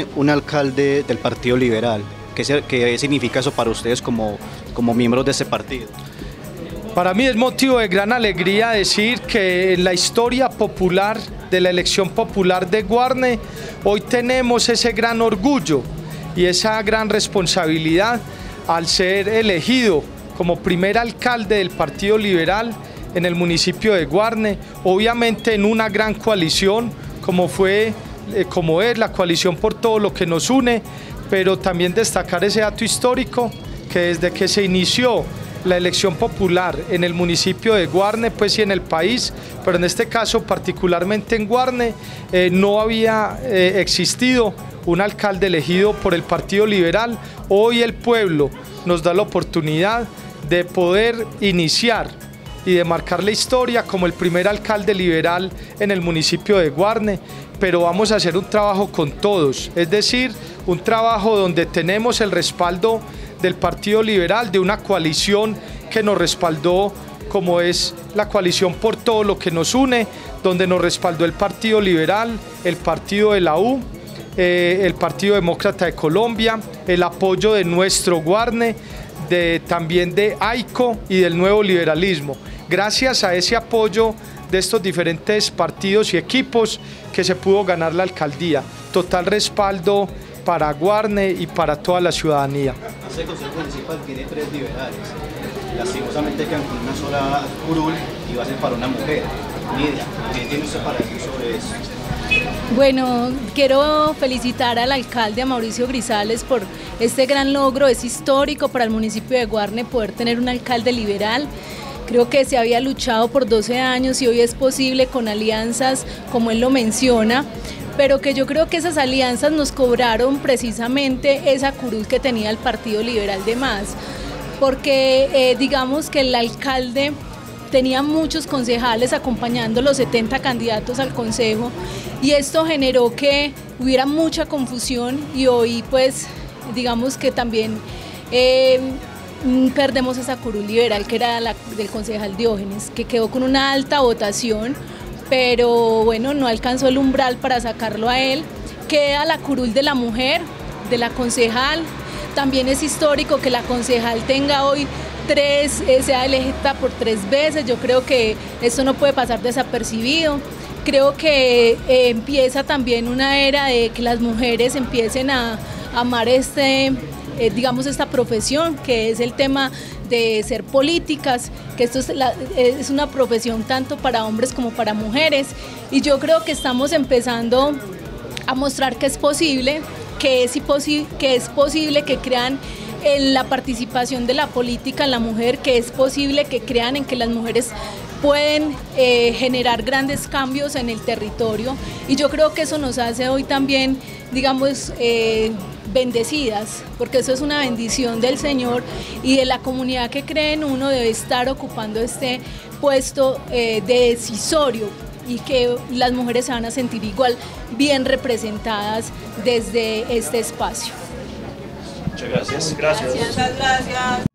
un alcalde del Partido Liberal. ¿Qué significa eso para ustedes como miembros de ese partido? Para mí es motivo de gran alegría decir que en la historia popular de la elección popular de Guarne, hoy tenemos ese gran orgullo y esa gran responsabilidad al ser elegido como primer alcalde del Partido Liberal en el municipio de Guarne, obviamente en una gran coalición como es la coalición por todo lo que nos une, pero también destacar ese dato histórico que desde que se inició la elección popular en el municipio de Guarne, pues sí en el país, pero en este caso particularmente en Guarne, no había existido un alcalde elegido por el Partido Liberal. Hoy el pueblo nos da la oportunidad de poder iniciar y de marcar la historia como el primer alcalde liberal en el municipio de Guarne, pero vamos a hacer un trabajo con todos, es decir, un trabajo donde tenemos el respaldo del Partido Liberal, de una coalición que nos respaldó, como es la coalición por todo lo que nos une, donde nos respaldó el Partido Liberal, el Partido de la U, el Partido Demócrata de Colombia, el apoyo de nuestro Guarne, también de AICO y del Nuevo Liberalismo. Gracias a ese apoyo de estos diferentes partidos y equipos que se pudo ganar la alcaldía. Total respaldo para Guarne y para toda la ciudadanía. Este consejo municipal tiene 3 liberales. Lastimosamente quedan con una sola curul y va a ser para una mujer. Nidia, ¿qué tiene usted para decir sobre eso? Bueno, quiero felicitar al alcalde, a Mauricio Grisales, por este gran logro. Es histórico para el municipio de Guarne poder tener un alcalde liberal. Creo que se había luchado por 12 años y hoy es posible con alianzas, como él lo menciona, pero que yo creo que esas alianzas nos cobraron precisamente esa curul que tenía el Partido Liberal de más, porque digamos que el alcalde tenía muchos concejales acompañando los 70 candidatos al consejo y esto generó que hubiera mucha confusión y hoy pues digamos que también perdemos esa curul liberal que era la del concejal Diógenes, que quedó con una alta votación, pero bueno, no alcanzó el umbral para sacarlo a él. Queda la curul de la mujer, de la concejal. También es histórico que la concejal tenga hoy sea elegida por 3 veces. Yo creo que esto no puede pasar desapercibido. Creo que empieza también una era de que las mujeres empiecen a amar digamos esta profesión, que es el tema de ser políticas, que esto es una profesión tanto para hombres como para mujeres, y yo creo que estamos empezando a mostrar que es posible, que es posible que crean en la participación de la política en la mujer, que es posible que crean en que las mujeres pueden generar grandes cambios en el territorio, y yo creo que eso nos hace hoy también, digamos, bendecidas, porque eso es una bendición del Señor y de la comunidad que cree en uno debe estar ocupando este puesto decisorio y que las mujeres se van a sentir igual bien representadas desde este espacio. Muchas gracias. Muchas gracias.